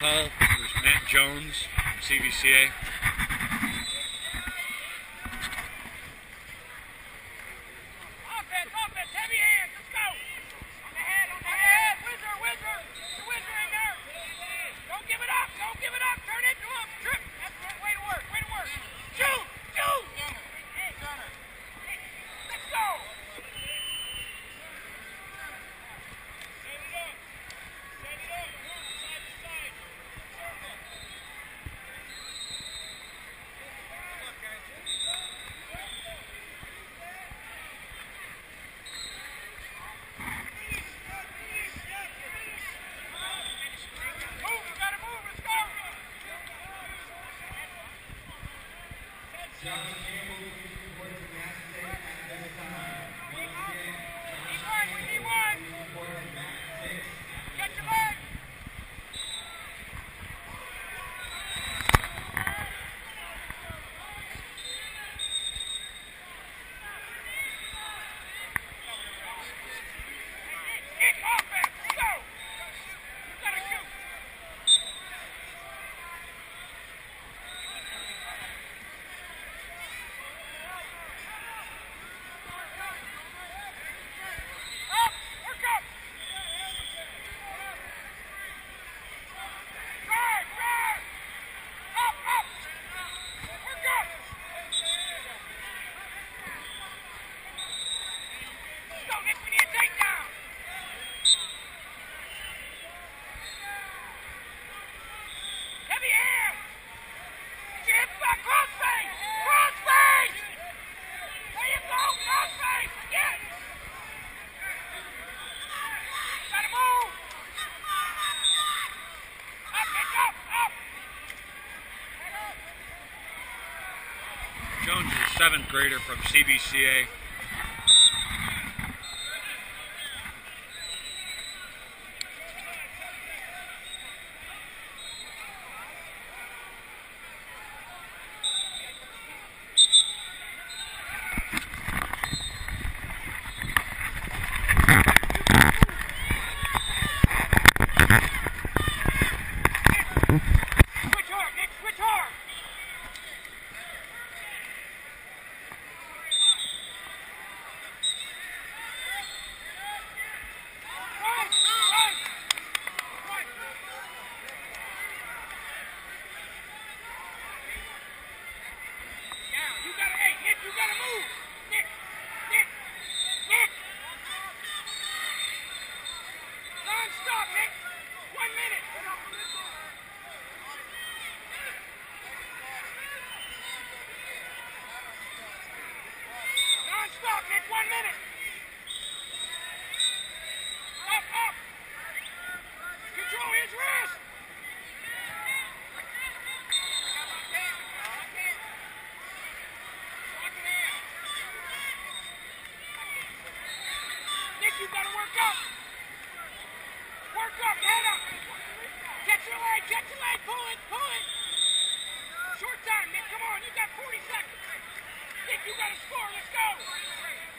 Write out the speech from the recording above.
Hall versus Matt Jones from CVCA. Offense, heavy hands, let's go! On the head, Whizzer, the Whizzer in there! Don't give it up, turn into him, trip! That's the way to work, Shoot! Let's go! Jones is a 7th grader from CVCA. Get your leg, pull it! Short time, Nick, come on, you got 40 seconds! Nick, you gotta score, let's go!